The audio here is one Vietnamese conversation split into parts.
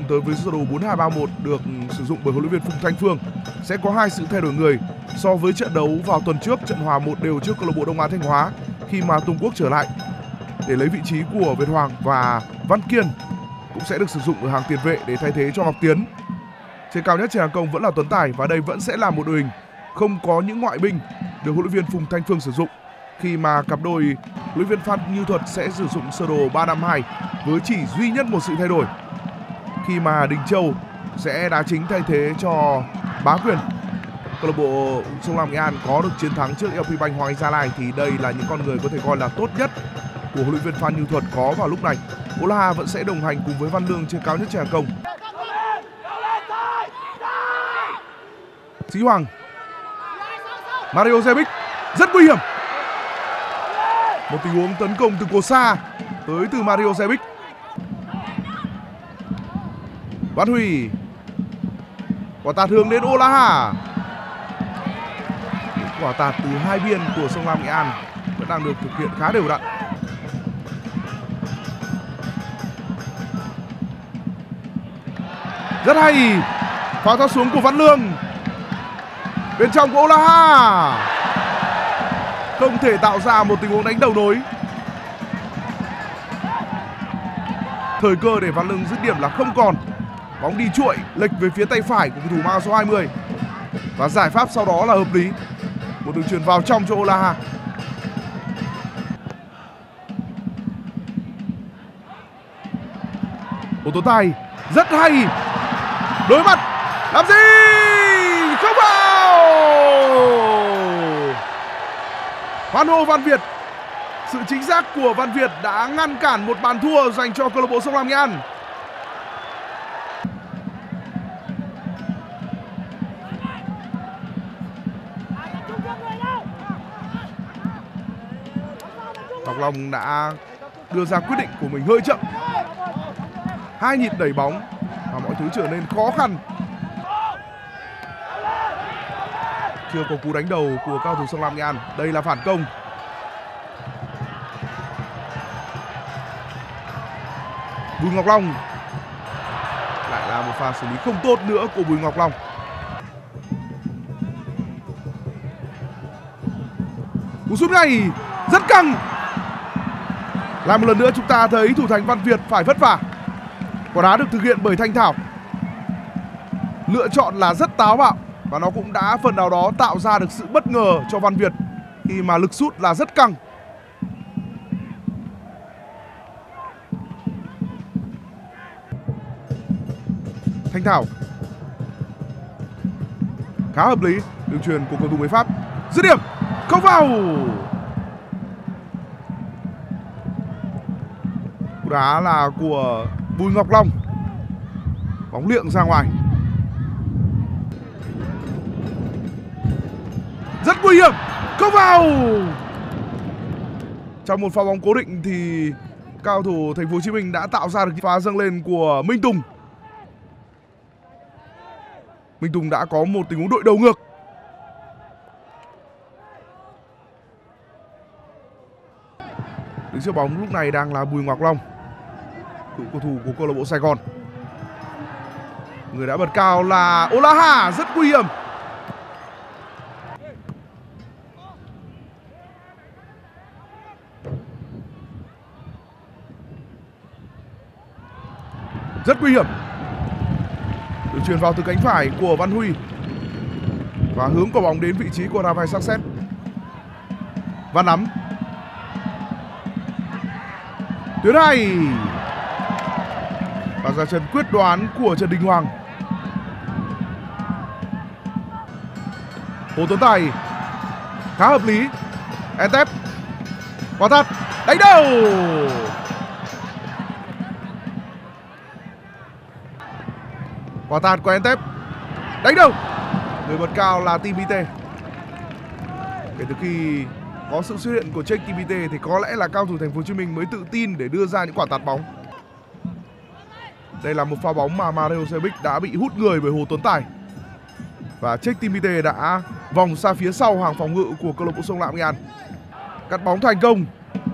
tới với sơ đồ 4-2-3-1 được sử dụng bởi huấn luyện viên Phùng Thanh Phương sẽ có 2 sự thay đổi người so với trận đấu vào tuần trước, trận hòa 1-1 trước câu lạc bộ Đông Á Thanh Hóa khi mà Tùng Quốc trở lại để lấy vị trí của Việt Hoàng, và Văn Kiên cũng sẽ được sử dụng ở hàng tiền vệ để thay thế cho Ngọc Tiến. Trên cao nhất trên hàng công vẫn là Tuấn Tài, và đây vẫn sẽ là một đội hình không có những ngoại binh được huấn luyện viên Phùng Thanh Phương sử dụng, khi mà cặp đôi huấn luyện viên Phan Như Thuật sẽ sử dụng sơ đồ 3-5-2 với chỉ duy nhất một sự thay đổi, khi mà Đình Châu sẽ đá chính thay thế cho Bá Quyền. Câu lạc bộ Sông Lam Nghệ An có được chiến thắng trước LP Bank Hoàng Anh Gia Lai thì đây là những con người có thể coi là tốt nhất của huấn luyện viên Phan Như Thuật có vào lúc này. Olaha vẫn sẽ đồng hành cùng với Văn Lương trên cao nhất trên hàng công. Sĩ Hoàng, Mario Zebic rất nguy hiểm. Một tình huống tấn công từ cột xa tới từ Mario Zebic. Văn Huy, quả tạt hướng đến Olaha. Quả tạt từ hai biên của Sông Lam Nghệ An vẫn đang được thực hiện khá đều đặn. Rất hay, pha thoát xuống của Văn Lương. Bên trong của Olaha không thể tạo ra một tình huống đánh đầu nối. Thời cơ để Văn Lương dứt điểm là không còn. Bóng đi chuội lệch về phía tay phải của cầu thủ mang áo số 20. Và giải pháp sau đó là hợp lý. Một đường chuyền vào trong cho Olaha. Ô Tuấn Tài rất hay. Đối mặt làm gì? Không vào. Hoan hô Văn Việt. Sự chính xác của Văn Việt đã ngăn cản một bàn thua dành cho câu lạc bộ Sông Lam Nghệ An. Ngọc Long đã đưa ra quyết định của mình hơi chậm. 2 nhịp đẩy bóng và mọi thứ trở nên khó khăn. Chưa có cú đánh đầu của cao thủ Sông Lam Nghệ An. Đây là phản công. Bùi Ngọc Long. Lại là một pha xử lý không tốt nữa của Bùi Ngọc Long. Cú sút ngay rất căng. Lại một lần nữa chúng ta thấy thủ thành Văn Việt phải vất vả. Quả đá được thực hiện bởi Thanh Thảo. Lựa chọn là rất táo bạo và nó cũng đã phần nào đó tạo ra được sự bất ngờ cho Văn Việt khi mà lực sút là rất căng. Thanh Thảo khá hợp lý. Đường chuyền của cầu thủ người Pháp. Dứt điểm không vào. Cú đá là của Bùi Ngọc Long. Bóng liệng ra ngoài. Rất nguy hiểm. Không vào. Trong một pha bóng cố định thì cao thủ Thành phố Hồ Chí Minh đã tạo ra được pha dâng lên của Minh Tùng. Minh Tùng đã có một tình huống đội đầu ngược. Đứng trước bóng lúc này đang là Bùi Ngọc Long, cựu cầu thủ của câu lạc bộ Sài Gòn. Người đã bật cao là Olaha, rất nguy hiểm. Rất nguy hiểm. Được chuyền vào từ cánh phải của Văn Huy và hướng quả bóng đến vị trí của Rafael Success. Văn nắm. Tuyến hay. Và ra chân quyết đoán của Trần Đình Hoàng. Hồ Tuấn Tài khá hợp lý. Entep. Quả tạt đánh đầu. Quả tạt của Entep đánh đầu. Người bật cao là Timite. Kể từ khi có sự xuất hiện của Cheikh Timite thì có lẽ là cao thủ Thành phố Hồ Chí Minh mới tự tin để đưa ra những quả tạt bóng. Đây là một pha bóng mà Mario Zebic đã bị hút người bởi Hồ Tuấn Tài. Và Cheikh Timite đã vòng ra phía sau hàng phòng ngự của câu lạc bộ Sông Lam Nghệ An. Cắt bóng thành công.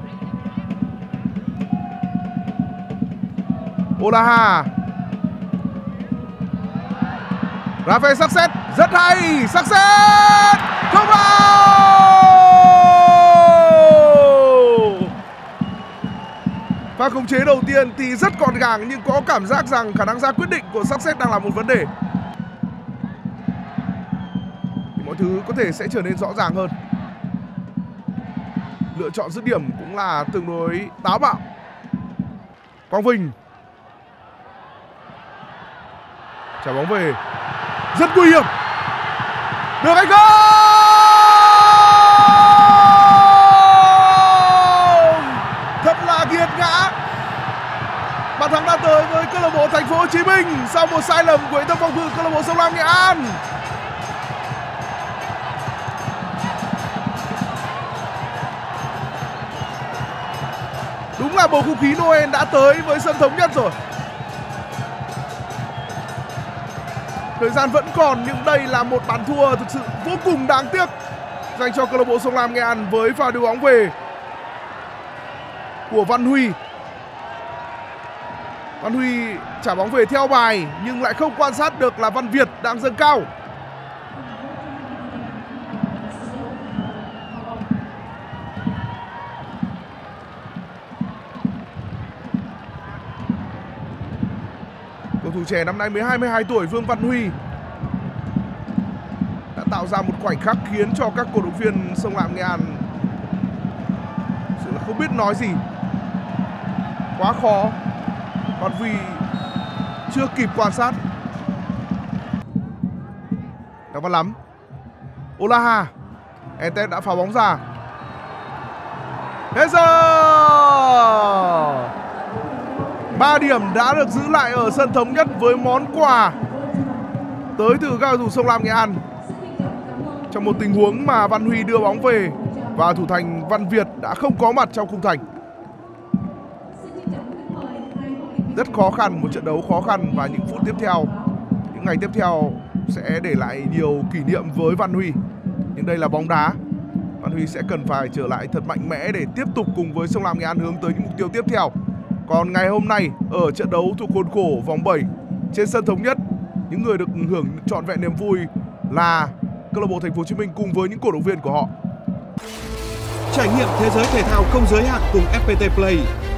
Olaha. Rafael Success rất hay, Success không vào. Pha khống chế đầu tiên thì rất gọn gàng, nhưng có cảm giác rằng khả năng ra quyết định của Success đang là một vấn đề. Thì mọi thứ có thể sẽ trở nên rõ ràng hơn. Lựa chọn dứt điểm cũng là tương đối táo bạo. Quang Vinh trả bóng về, rất nguy hiểm, được hay không? Thật là nghiệt ngã. Bàn thắng đã tới với câu lạc bộ Thành phố Hồ Chí Minh sau một sai lầm của hệ thống phòng ngự câu lạc bộ Sông Lam Nghệ An. Đúng là bầu không khí Noel đã tới với sân Thống Nhất rồi. Thời gian vẫn còn, nhưng đây là một bàn thua thực sự vô cùng đáng tiếc dành cho câu lạc bộ Sông Lam Nghệ An với pha đưa bóng về của Văn Huy. Văn Huy trả bóng về theo bài nhưng lại không quan sát được là Văn Việt đang dâng cao. Cầu thủ trẻ năm nay mới 22 tuổi Vương Văn Huy đã tạo ra một khoảnh khắc khiến cho các cổ động viên Sông Lam Nghệ An sự là không biết nói gì. Quá khó. Văn Huy chưa kịp quan sát. Đặng Văn Lắm, Olaha, Entes đã phá bóng ra. Hết giờ. 3 điểm đã được giữ lại ở sân Thống Nhất với món quà tới từ các cầu thủ Sông Lam Nghệ An. Trong một tình huống mà Văn Huy đưa bóng về và thủ thành Văn Việt đã không có mặt trong khung thành. Rất khó khăn, một trận đấu khó khăn, và những phút tiếp theo, những ngày tiếp theo sẽ để lại nhiều kỷ niệm với Văn Huy. Nhưng đây là bóng đá, Văn Huy sẽ cần phải trở lại thật mạnh mẽ để tiếp tục cùng với Sông Lam Nghệ An hướng tới những mục tiêu tiếp theo. Còn ngày hôm nay ở trận đấu thuộc khuôn khổ vòng 7 trên sân Thống Nhất, những người được hưởng trọn vẹn niềm vui là câu lạc bộ Thành phố Hồ Chí Minh cùng với những cổ động viên của họ. Trải nghiệm thế giới thể thao không giới hạn cùng FPT Play.